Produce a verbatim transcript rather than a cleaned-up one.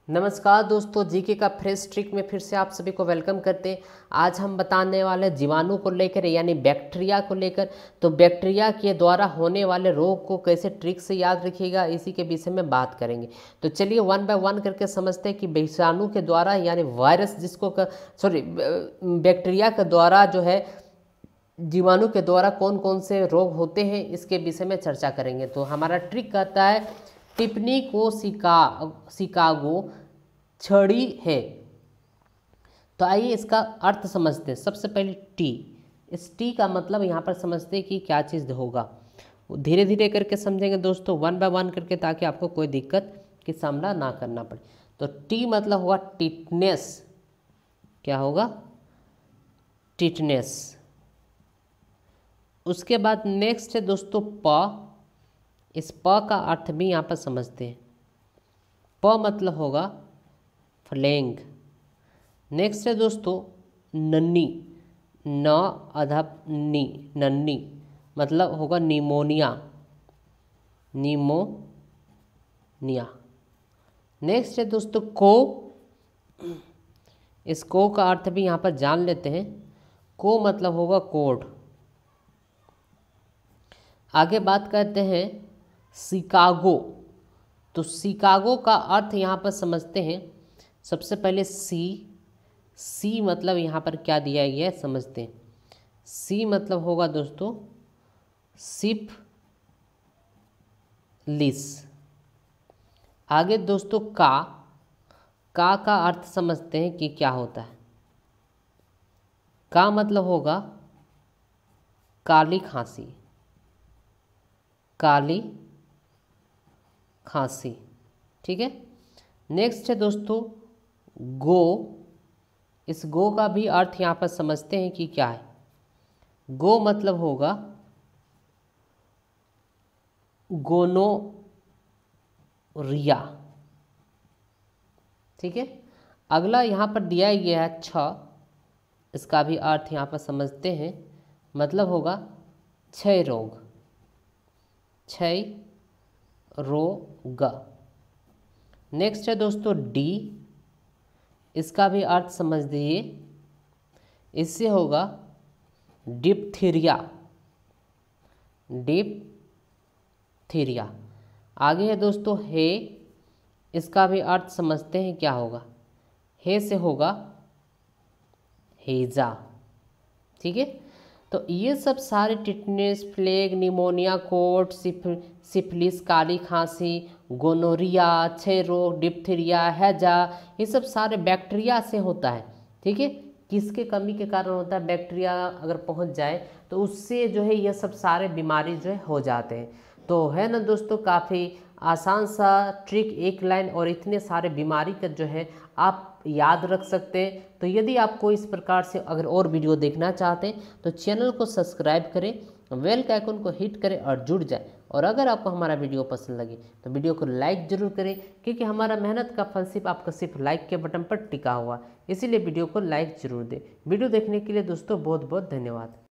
नमस्कार दोस्तों, जीके का फ्रेश ट्रिक में फिर से आप सभी को वेलकम करते हैं। आज हम बताने वाले जीवाणु को लेकर यानी बैक्टीरिया को लेकर। तो बैक्टीरिया के द्वारा होने वाले रोग को कैसे ट्रिक से याद रखिएगा, इसी के विषय में बात करेंगे। तो चलिए वन बाय वन करके समझते हैं कि विषाणु के द्वारा यानी वायरस जिसको सॉरी बैक्टीरिया के द्वारा जो है जीवाणु के द्वारा कौन कौन से रोग होते हैं, इसके विषय में चर्चा करेंगे। तो हमारा ट्रिक कहता है टिप्पणी को सिका शिकागो छड़ी है। तो आइए इसका अर्थ समझते हैं। सबसे पहले टी, इस टी का मतलब यहाँ पर समझते हैं कि क्या चीज़ होगा। धीरे धीरे करके समझेंगे दोस्तों, वन बाय वन करके, ताकि आपको कोई दिक्कत की सामना ना करना पड़े। तो टी मतलब होगा टिटनेस। क्या होगा? टिटनेस। उसके बाद नेक्स्ट है दोस्तों प। इस प का अर्थ भी यहाँ पर समझते हैं। प मतलब होगा फ्लैंग। नेक्स्ट है दोस्तों नन्नी, न अधप नी, नन्नी मतलब होगा निमोनिया, निमोनिया। नेक्स्ट है दोस्तों को। इस को का अर्थ भी यहाँ पर जान लेते हैं। को मतलब होगा कोड। आगे बात करते हैं शिकागो। तो शिकागो का अर्थ यहाँ पर समझते हैं। सबसे पहले सी, सी मतलब यहाँ पर क्या दिया गया है समझते हैं। सी मतलब होगा दोस्तों सिप लिस। आगे दोस्तों का, का का अर्थ समझते हैं कि क्या होता है। का मतलब होगा काली खांसी, काली खांसी। ठीक है। नेक्स्ट है दोस्तों गो। इस गो का भी अर्थ यहाँ पर समझते हैं कि क्या है। गो मतलब होगा गोनोरिया। ठीक है। अगला यहाँ पर दिया गया है छ। इसका भी अर्थ यहाँ पर समझते हैं, मतलब होगा क्षय रोग, क्षय रोग। नेक्स्ट है दोस्तों डी। इसका भी अर्थ समझ दीजिए, इससे होगा डिप्थीरिया, डिप्थीरिया। आगे है दोस्तों हे। इसका भी अर्थ समझते हैं क्या होगा। हे से होगा हेजा। ठीक है। तो ये सब सारे टिटनेस, प्लेग, निमोनिया, कोट, सिफ सिफिलिस, काली खांसी, गोनोरिया, क्षय रोग, डिप्थीरिया, हैजा, ये सब सारे बैक्टीरिया से होता है। ठीक है। किसके कमी के कारण होता है? बैक्टीरिया अगर पहुंच जाए तो उससे जो है ये सब सारे बीमारी जो है हो जाते हैं। तो है ना दोस्तों, काफ़ी आसान सा ट्रिक, एक लाइन और इतने सारे बीमारी का जो है आप याद रख सकते हैं। तो यदि आपको इस प्रकार से अगर और वीडियो देखना चाहते हैं तो चैनल को सब्सक्राइब करें, बेल के आइकन को हिट करें और जुड़ जाए। और अगर आपको हमारा वीडियो पसंद लगे तो वीडियो को लाइक जरूर करें, क्योंकि हमारा मेहनत का फल सिर्फ आपका सिर्फ लाइक के बटन पर टिका हुआ, इसीलिए वीडियो को लाइक जरूर दें। वीडियो देखने के लिए दोस्तों बहुत बहुत धन्यवाद।